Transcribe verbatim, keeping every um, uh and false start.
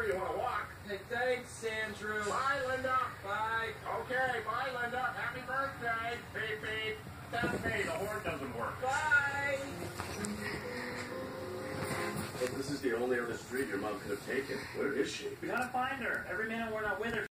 you want to walk. Hey, thanks, Andrew. Bye, Linda. Bye. Okay, bye, Linda. Happy birthday. Beep, beep. That's me. The horn doesn't work. Bye. Well, this is the only other street your mom could have taken. Where is she? We gotta find her. Every minute we're not with her,